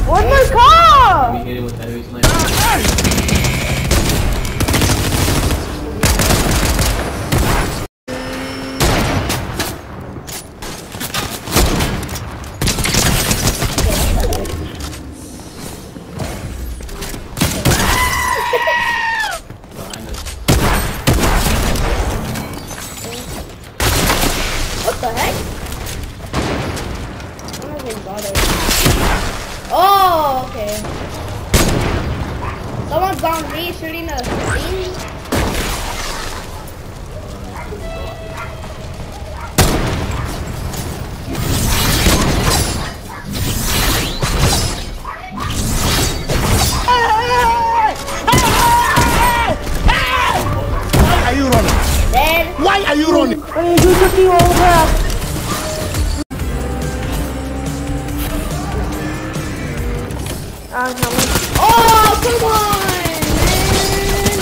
Where's my car? Let me hit it with heavy sniper. What the heck? I'm not even bothered. Oh, okay. Someone's on me shooting a thing. Why are you running? Dead. Why are you running? Oh, come on, man.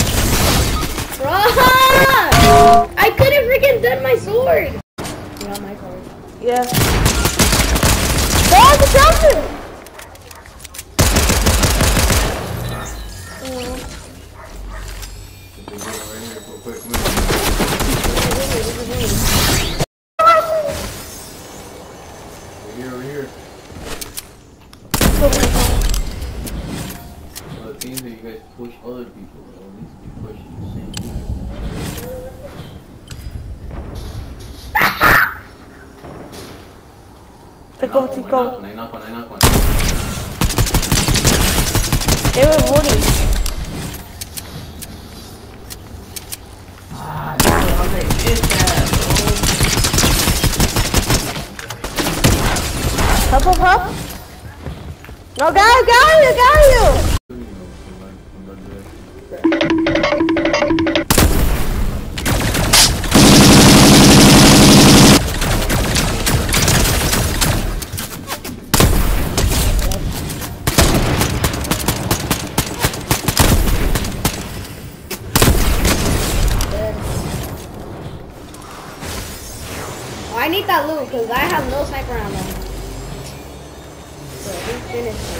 Bruh! I couldn't freaking done my sword. You got my card. Yeah. There's a jumping! Over here. The things that you guys push other people, though, needs to be pushing the same people. Chico. I knock one. They were voting. Ah, that's how they did that, Help. No, got you. Oh, I need that loot because I have no sniper ammo. So we finished it.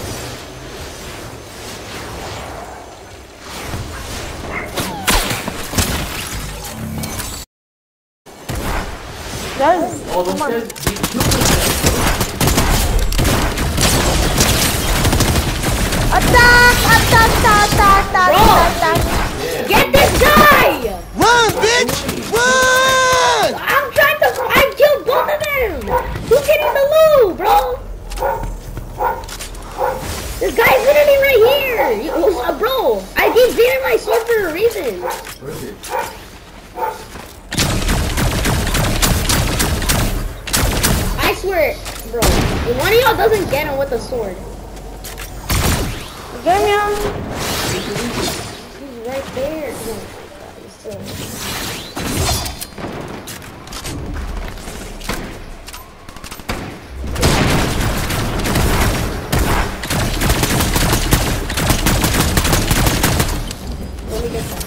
Guys, oh, those come on. guys, they killed us. Attack! Yeah. Get this guy! Run, bitch! Run! I'm trying to. I killed both of them. Who's getting the loot, bro? This guy's literally right here. Bro, I gave Jaydem my sword for a reason. Where is it? I swear, bro. If one of y'all doesn't get him with a sword. Get me on. He's right there. No, he's still. Let me get that.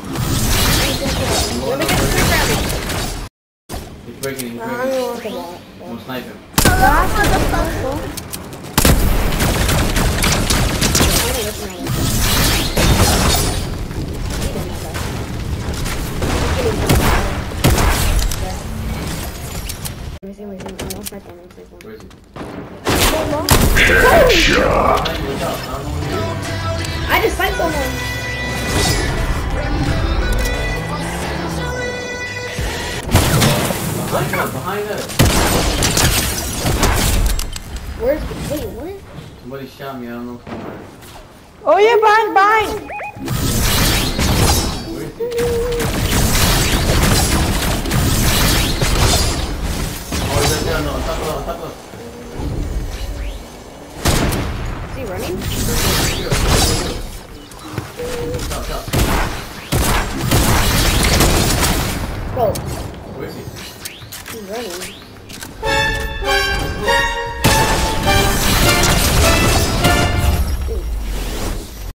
Let me get the quick He's breaking. round. Don't snipe him. Where is he? I just fight someone. Behind us. Wait, what? Somebody shot me, I don't know from where. Oh yeah, behind. Where is he?